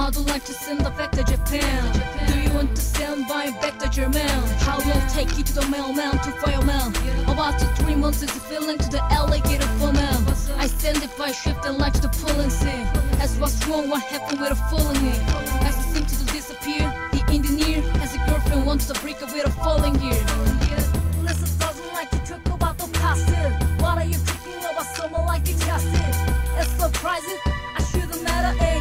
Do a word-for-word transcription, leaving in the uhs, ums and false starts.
I'd like to send the back to Japan. Do you want to send by back to German? How long take you to the mailman to fireman? About two, three months is feeling to the alligator for man. I send it by ship and like to the pulling scene. As what's wrong, what happened with a falling in? As it seemed to disappear, the engineer has a girlfriend wants to break up with a falling gear.